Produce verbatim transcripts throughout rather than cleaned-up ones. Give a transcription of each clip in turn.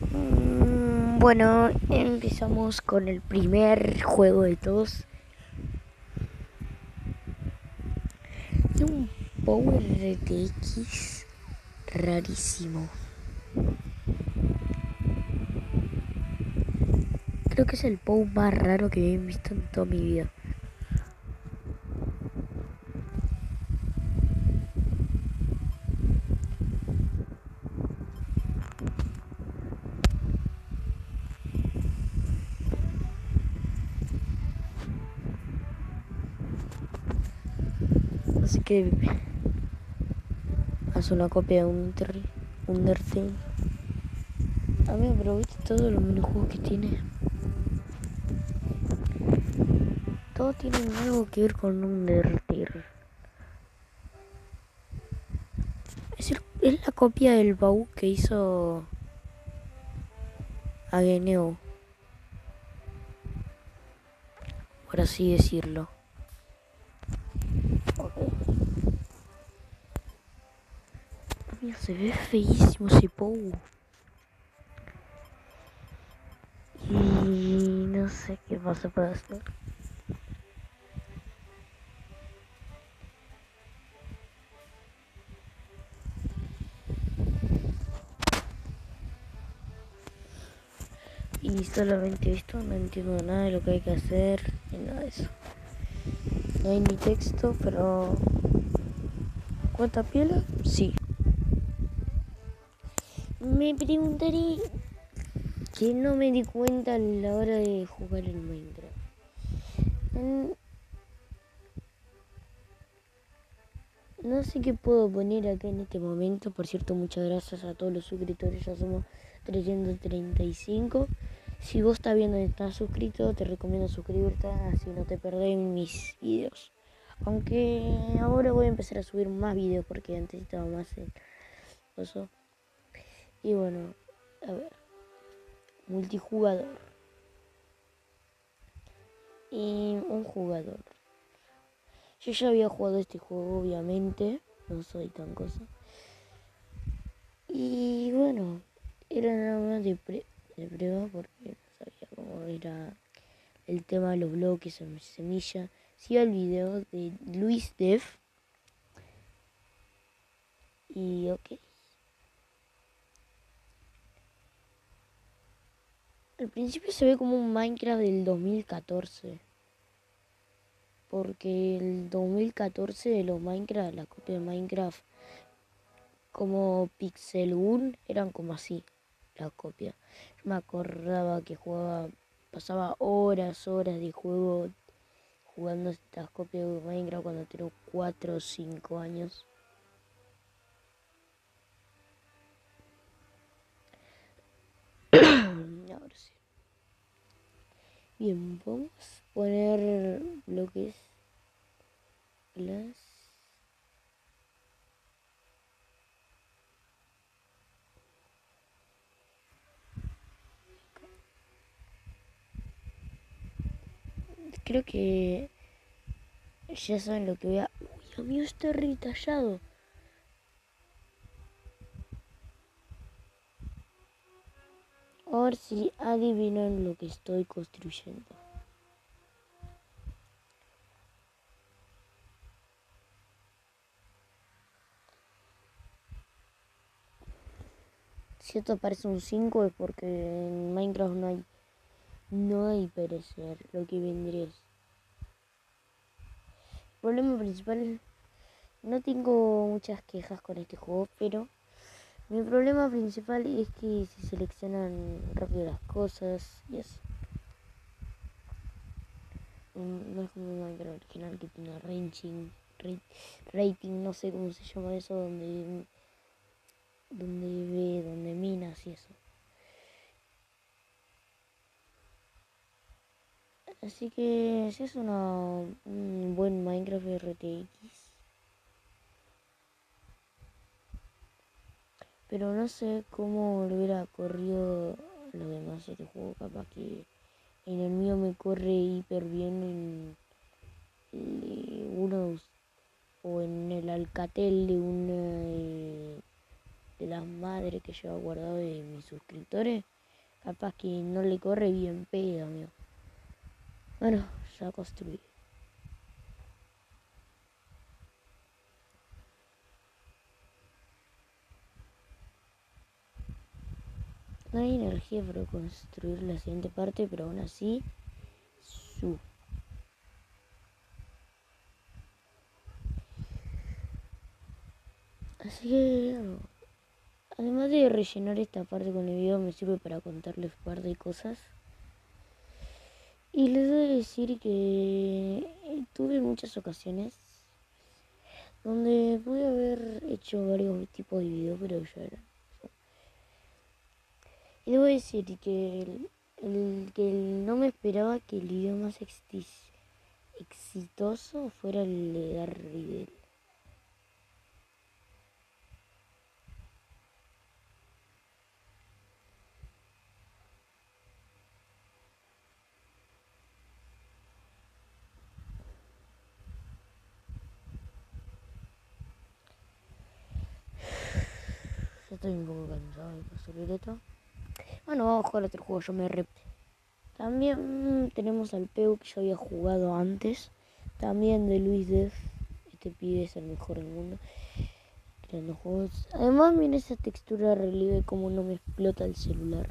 Mm, Bueno, empezamos con el primer juego de todos. Un Power R T X rarísimo. Creo que es el P O W más raro que he visto en toda mi vida. Así que haz una copia de un Undertale. Amigo, pero viste todos los minijuegos que tiene. Todos tienen algo que ver con Undertale. Es, el, es la copia del baú que hizo Ageneo, por así decirlo. Okay. Mira, se ve feísimo ese P O W. Y no sé qué pasa para hacer. Y solamente esto, no entiendo nada de lo que hay que hacer, ni nada de eso. No hay ni texto, pero... ¿Cuánta piola? Sí. Me preguntaré que no me di cuenta a la hora de jugar el Minecraft. Mm, No sé qué puedo poner acá en este momento. Por cierto, muchas gracias a todos los suscriptores. Ya somos trescientos treinta y cinco. Si vos estás viendo y estás suscrito, te recomiendo suscribirte, así no te perdés mis videos. Aunque ahora voy a empezar a subir más videos porque antes estaba más en eso. Y bueno, a ver. Multijugador. Y un jugador. Yo ya había jugado este juego, obviamente. No soy tan cosa. Y bueno, era nada más de, pre de prueba porque no sabía cómo era el tema de los bloques en semilla. Sigo el video de Luis Dev. Y ok. Al principio se ve como un Minecraft del dos mil catorce. Porque el dos mil catorce de los Minecraft, la copia de Minecraft como Pixel eran como así, la copia. Yo me acordaba que jugaba, pasaba horas, horas de juego jugando estas copias de Minecraft cuando tenía cuatro o cinco años. Ahora sí. Bien, vamos a poner bloques glass. Creo que ya saben lo que voy a... Uy, amigo, está retallado. A ver si adivinan lo que estoy construyendo. Si esto parece un cinco es porque en Minecraft no hay no hay perecer, lo que vendría es. El problema principal, no tengo muchas quejas con este juego, pero mi problema principal es que se seleccionan rápido las cosas y eso. No es como Minecraft original que tiene rating, rating, no sé cómo se llama eso, donde donde ve, donde minas y eso. Así que si es una, un buen Minecraft R T X. Pero no sé cómo le hubiera corrido lo demás este juego. Capaz que en el mío me corre hiper bien en uno o en el Alcatel de una de, de las madres que lleva guardado de mis suscriptores. Capaz que no le corre bien pedo, amigo. Bueno, ya construí. No hay energía para construir la siguiente parte, pero aún así, su. Así que, además de rellenar esta parte con el video, me sirve para contarles un par de cosas. Y les voy a decir que tuve muchas ocasiones donde pude haber hecho varios tipos de videos, pero ya era. Y debo decir que el, el que no me esperaba que el video más exitoso fuera el de Dark Riddle. Ya estoy un poco cansado de pasar esto. Bueno, vamos a jugar otro juego, yo me repte. También tenemos al Peu que yo había jugado antes. También de Luis Def. Este pibe es el mejor del mundo creando juegos. Además, miren esa textura de relieve como no me explota el celular.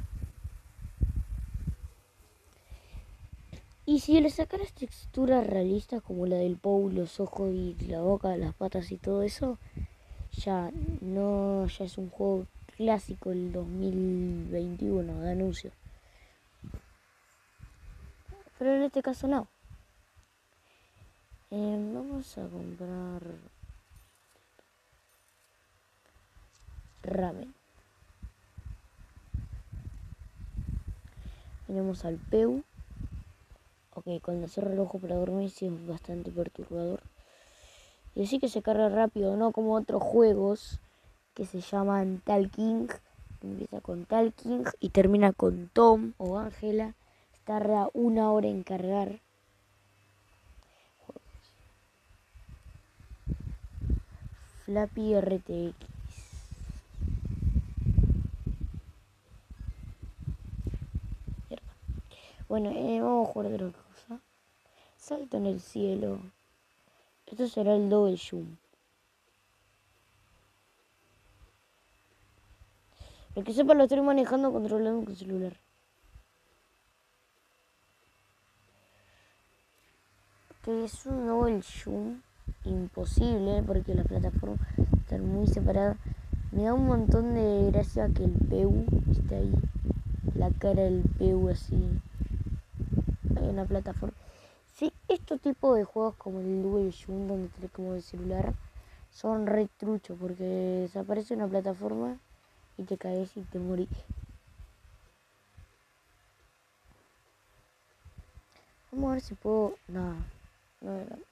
Y si le sacaras texturas realistas como la del Pou, los ojos y la boca, las patas y todo eso, ya no, ya es un juego clásico del dos mil veintiuno de anuncio. Pero en este caso no. Eh, vamos a comprar ramen. Tenemos al Peu. Ok, cuando cierro el ojo para dormir sí es bastante perturbador. Y así que se carga rápido, no como otros juegos que se llaman Talking. Empieza con Talking y termina con Tom o Ángela. Tarda una hora en cargar. Flappy R T X. Bueno, eh, vamos a jugar otra cosa. Salto en el cielo. Esto será el Double Jump. El que sepa lo estoy manejando controlando con el celular. Que es un Double Jump imposible porque las plataformas están muy separadas. Me da un montón de gracia que el Peu esté ahí. La cara del Peu así. Hay una plataforma. Sí, estos tipos de juegos como el Double Jump, donde tenés como el celular, son re truchos porque desaparece una plataforma y te caes y te morís. Vamos a ver si puedo. No, no,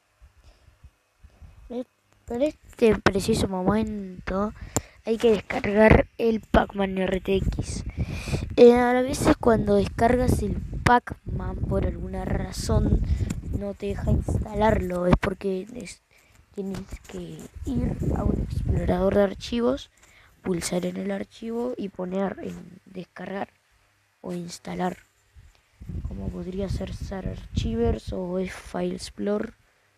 no. Para este preciso momento hay que descargar el Pac-Man R T X. Eh, a veces cuando descargas el Pac-Man por alguna razón no te deja instalarlo, es porque es, tienes que ir a un explorador de archivos, pulsar en el archivo y poner en descargar o instalar, como podría ser Sar Archivers o File Explorer.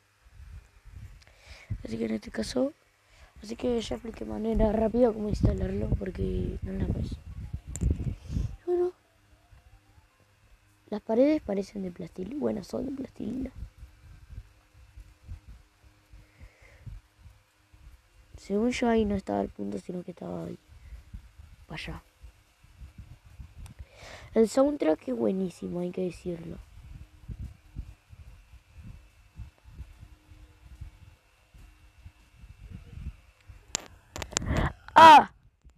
Así que en este caso, así que ya expliqué de manera rápida cómo instalarlo porque no la ves. Bueno, las paredes parecen de plastilina, bueno, son de plastilina. Según yo ahí no estaba al punto, sino que estaba ahí, para allá. El soundtrack es buenísimo, hay que decirlo. ¡Ah!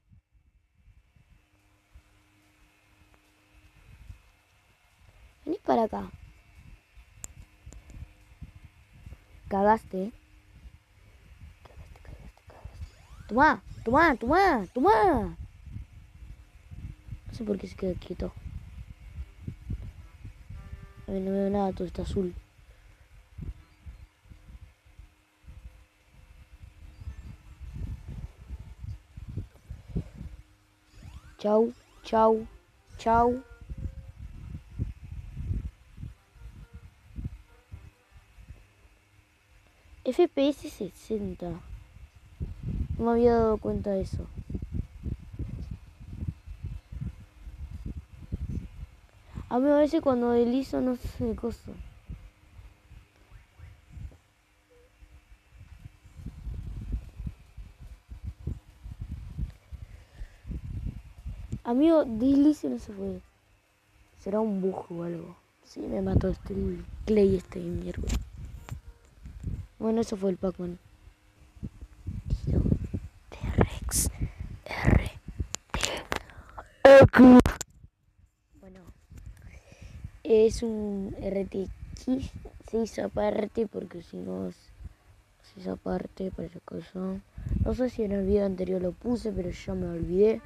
Vení para acá. Cagaste. Cagaste, cagaste, cagaste. Tomá, tomá, tomá, tomá. No sé por qué se queda quieto. A ver, no veo nada, todo está azul. Chau, chau, chau. F P S sesenta. No me había dado cuenta de eso. A mí a veces cuando deslizo no sé de cosa. Amigo, deslice no se puede. Será un bug o algo. Sí, me mató este el Clay este miércoles. Bueno, eso fue el Pac-Man. T-Rex. R. T. Bueno. Es un R T X. Se hizo aparte porque si no se hizo aparte para esa cosa. No sé si en el video anterior lo puse, pero ya me olvidé.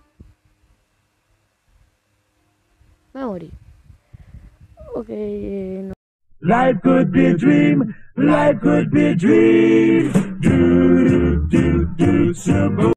Me morí. Ok, no. Life could be a dream, life could be a dream. Do, do, do, do, so